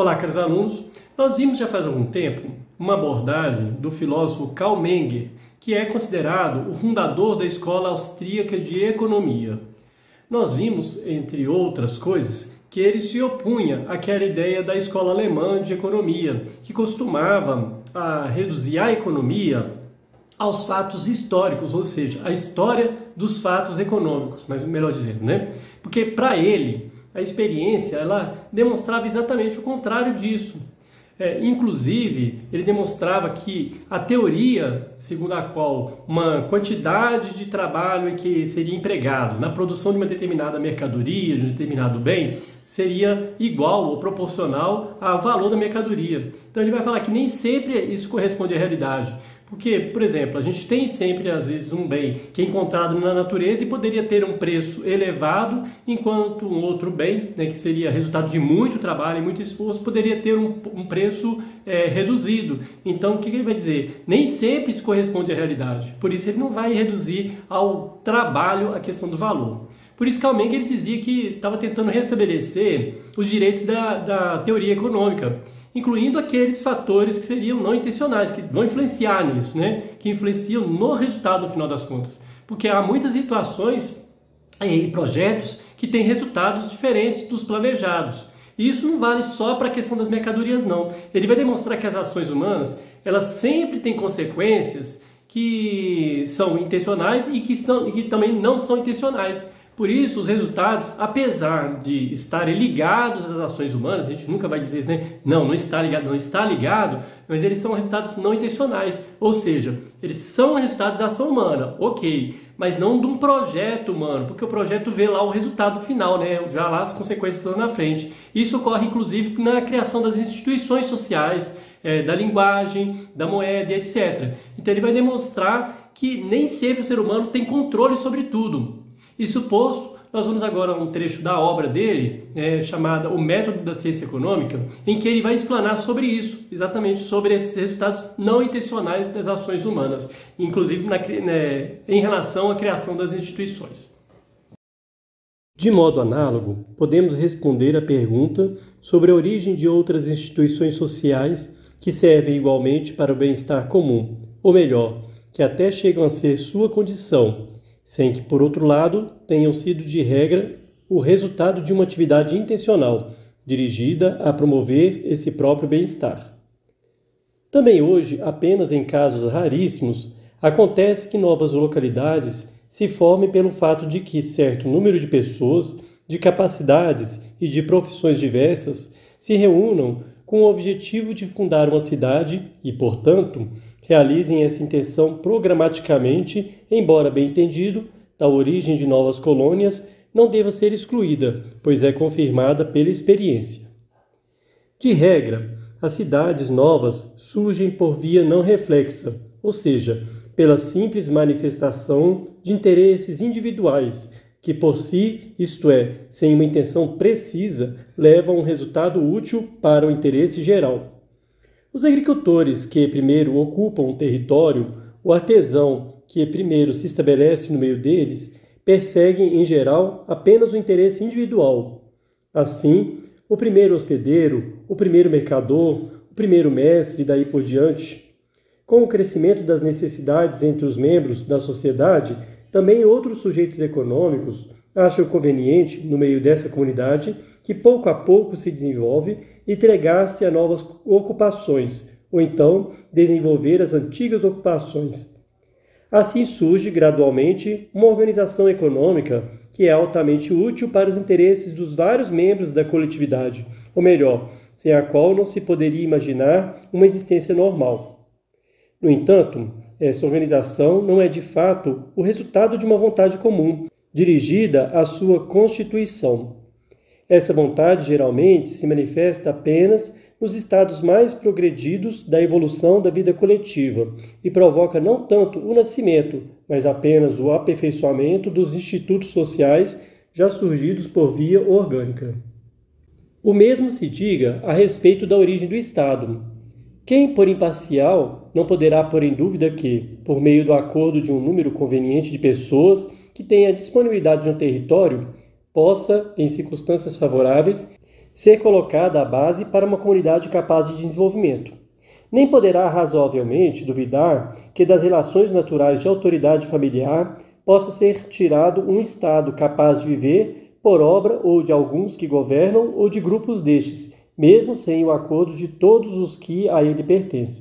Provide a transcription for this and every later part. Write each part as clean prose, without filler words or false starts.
Olá, caros alunos. Nós vimos já faz algum tempo uma abordagem do filósofo Karl Menger, que é considerado o fundador da escola austríaca de economia. Nós vimos, entre outras coisas, que ele se opunha àquela ideia da escola alemã de economia, que costumava reduzir a economia aos fatos históricos, ou seja, a história dos fatos econômicos, mas melhor dizendo, né? Porque para ele a experiência ela demonstrava exatamente o contrário disso. Inclusive, ele demonstrava que a teoria segundo a qual uma quantidade de trabalho que seria empregado na produção de uma determinada mercadoria, de um determinado bem, seria igual ou proporcional ao valor da mercadoria. Então ele vai falar que nem sempre isso corresponde à realidade. Porque, por exemplo, a gente tem sempre, às vezes, um bem que é encontrado na natureza e poderia ter um preço elevado, enquanto um outro bem, né, que seria resultado de muito trabalho e muito esforço, poderia ter um preço reduzido. Então, o que ele vai dizer? Nem sempre isso corresponde à realidade. Por isso, ele não vai reduzir ao trabalho a questão do valor. Por isso, Karl Menger ele dizia que estava tentando restabelecer os direitos da teoria econômica, incluindo aqueles fatores que seriam não intencionais, que vão influenciar nisso, né? Que influenciam no resultado no final das contas. Porque há muitas situações e projetos que têm resultados diferentes dos planejados. E isso não vale só para a questão das mercadorias, não. Ele vai demonstrar que as ações humanas, elas sempre têm consequências que são intencionais e que também não são intencionais. Por isso, os resultados, apesar de estarem ligados às ações humanas, a gente nunca vai dizer isso, né? Não está ligado, mas eles são resultados não intencionais. Ou seja, eles são resultados da ação humana, ok, mas não de um projeto humano, porque o projeto vê lá o resultado final, né? Já lá as consequências estão na frente. Isso ocorre, inclusive, na criação das instituições sociais, da linguagem, da moeda, etc. Então ele vai demonstrar que nem sempre o ser humano tem controle sobre tudo. Isso posto, nós vamos agora a um trecho da obra dele, chamada O Método da Ciência Econômica, em que ele vai explanar sobre isso, exatamente sobre esses resultados não intencionais das ações humanas, inclusive em relação à criação das instituições. De modo análogo, podemos responder à pergunta sobre a origem de outras instituições sociais que servem igualmente para o bem-estar comum, ou melhor, que até chegam a ser sua condição, sem que, por outro lado, tenham sido de regra o resultado de uma atividade intencional, dirigida a promover esse próprio bem-estar. Também hoje, apenas em casos raríssimos, acontece que novas localidades se formem pelo fato de que certo número de pessoas, de capacidades e de profissões diversas se reúnam com o objetivo de fundar uma cidade e, portanto, realizem essa intenção programaticamente, embora bem entendido, da origem de novas colônias não deva ser excluída, pois é confirmada pela experiência. De regra, as cidades novas surgem por via não reflexa, ou seja, pela simples manifestação de interesses individuais, que por si, isto é, sem uma intenção precisa, levam a um resultado útil para o interesse geral. Os agricultores que primeiro ocupam um território, o artesão que primeiro se estabelece no meio deles, perseguem em geral apenas o interesse individual. Assim, o primeiro hospedeiro, o primeiro mercador, o primeiro mestre e daí por diante. Com o crescimento das necessidades entre os membros da sociedade, também outros sujeitos econômicos acham conveniente, no meio dessa comunidade, que pouco a pouco se desenvolve, entregar-se a novas ocupações, ou então desenvolver as antigas ocupações. Assim surge gradualmente uma organização econômica que é altamente útil para os interesses dos vários membros da coletividade, ou melhor, sem a qual não se poderia imaginar uma existência normal. No entanto, essa organização não é de fato o resultado de uma vontade comum, dirigida à sua constituição. Essa vontade geralmente se manifesta apenas nos estados mais progredidos da evolução da vida coletiva e provoca não tanto o nascimento, mas apenas o aperfeiçoamento dos institutos sociais já surgidos por via orgânica. O mesmo se diga a respeito da origem do Estado. Quem, por imparcial, não poderá pôr em dúvida que, por meio do acordo de um número conveniente de pessoas que tenha a disponibilidade de um território, possa, em circunstâncias favoráveis, ser colocada a base para uma comunidade capaz de desenvolvimento. Nem poderá razoavelmente duvidar que das relações naturais de autoridade familiar possa ser tirado um Estado capaz de viver por obra ou de alguns que governam ou de grupos destes, mesmo sem o acordo de todos os que a ele pertencem.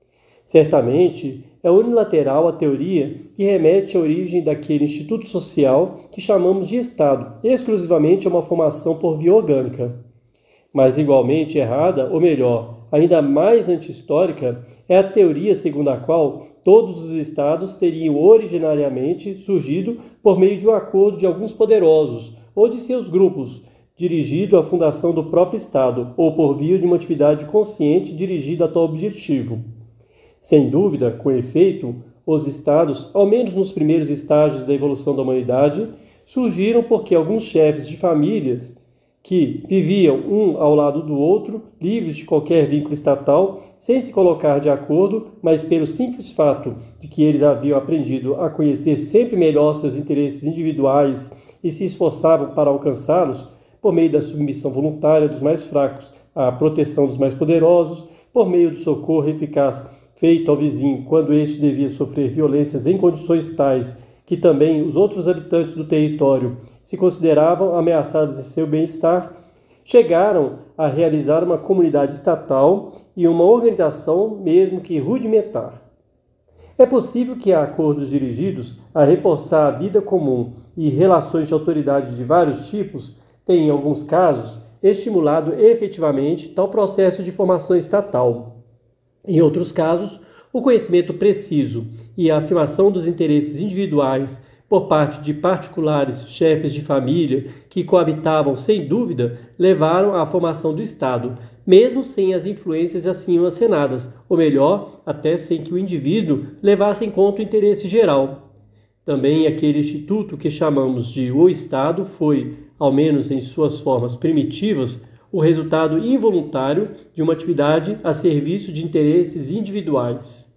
Certamente, é unilateral a teoria que remete à origem daquele instituto social que chamamos de Estado, exclusivamente a uma formação por via orgânica. Mas igualmente errada, ou melhor, ainda mais anti-histórica, é a teoria segundo a qual todos os estados teriam originariamente surgido por meio de um acordo de alguns poderosos ou de seus grupos, dirigido à fundação do próprio Estado, ou por via de uma atividade consciente dirigida a tal objetivo. Sem dúvida, com efeito, os estados, ao menos nos primeiros estágios da evolução da humanidade, surgiram porque alguns chefes de famílias que viviam um ao lado do outro, livres de qualquer vínculo estatal, sem se colocar de acordo, mas pelo simples fato de que eles haviam aprendido a conhecer sempre melhor seus interesses individuais e se esforçavam para alcançá-los, por meio da submissão voluntária dos mais fracos à proteção dos mais poderosos, por meio do socorro eficaz feito ao vizinho quando este devia sofrer violências em condições tais que também os outros habitantes do território se consideravam ameaçados em seu bem-estar, chegaram a realizar uma comunidade estatal e uma organização mesmo que rudimentar. É possível que há acordos dirigidos a reforçar a vida comum e relações de autoridade de vários tipos tenham, em alguns casos, estimulado efetivamente tal processo de formação estatal. Em outros casos, o conhecimento preciso e a afirmação dos interesses individuais por parte de particulares chefes de família que coabitavam sem dúvida levaram à formação do Estado, mesmo sem as influências assim acenadas, ou melhor, até sem que o indivíduo levasse em conta o interesse geral. Também aquele instituto que chamamos de o Estado foi, ao menos em suas formas primitivas, o resultado involuntário de uma atividade a serviço de interesses individuais.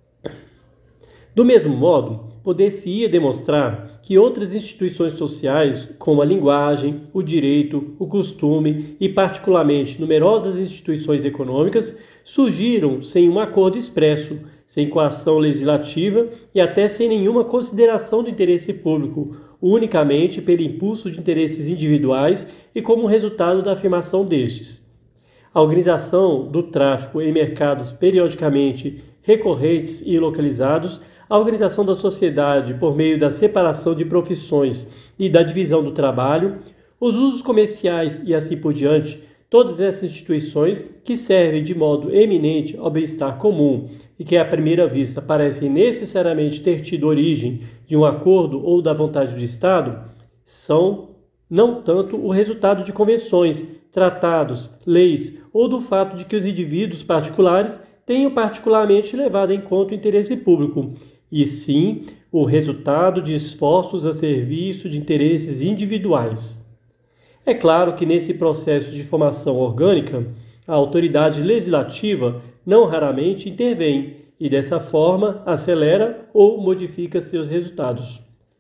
Do mesmo modo, poder-se-ia demonstrar que outras instituições sociais, como a linguagem, o direito, o costume e, particularmente, numerosas instituições econômicas, surgiram sem um acordo expresso, sem coação legislativa e até sem nenhuma consideração do interesse público, unicamente pelo impulso de interesses individuais e como resultado da afirmação destes. A organização do tráfico em mercados periodicamente recorrentes e localizados, a organização da sociedade por meio da separação de profissões e da divisão do trabalho, os usos comerciais e assim por diante, todas essas instituições que servem de modo eminente ao bem-estar comum e que à primeira vista parecem necessariamente ter tido origem de um acordo ou da vontade do Estado, são não tanto o resultado de convenções, tratados, leis ou do fato de que os indivíduos particulares tenham particularmente levado em conta o interesse público, e sim o resultado de esforços a serviço de interesses individuais. É claro que nesse processo de formação orgânica, a autoridade legislativa não raramente intervém e, dessa forma, acelera ou modifica seus resultados.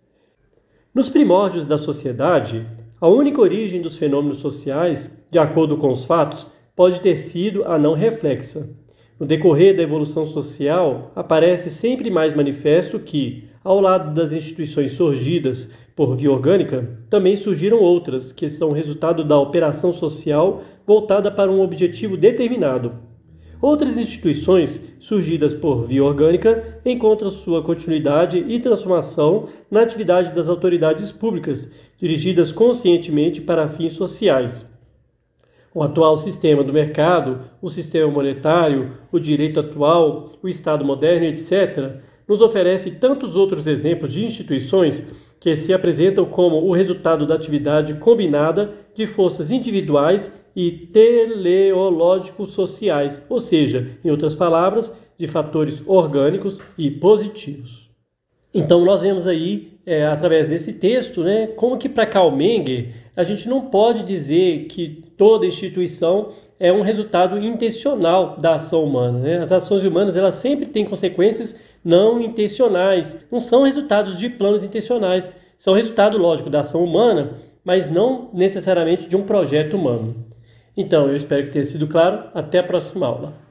Nos primórdios da sociedade, a única origem dos fenômenos sociais, de acordo com os fatos, pode ter sido a não reflexa. No decorrer da evolução social, aparece sempre mais manifesto que, ao lado das instituições surgidas por via orgânica, também surgiram outras, que são resultado da operação social voltada para um objetivo determinado. Outras instituições, surgidas por via orgânica, encontram sua continuidade e transformação na atividade das autoridades públicas, dirigidas conscientemente para fins sociais. O atual sistema do mercado, o sistema monetário, o direito atual, o Estado moderno, etc., nos oferece tantos outros exemplos de instituições que se apresentam como o resultado da atividade combinada de forças individuais e teleológicos sociais, ou seja, em outras palavras, de fatores orgânicos e positivos. Então nós vemos aí, através desse texto, como que para Karl Menger a gente não pode dizer que toda instituição é um resultado intencional da ação humana. As ações humanas elas sempre têm consequências não intencionais, não são resultados de planos intencionais, são resultado, lógico, da ação humana, mas não necessariamente de um projeto humano. Então, eu espero que tenha sido claro. Até a próxima aula.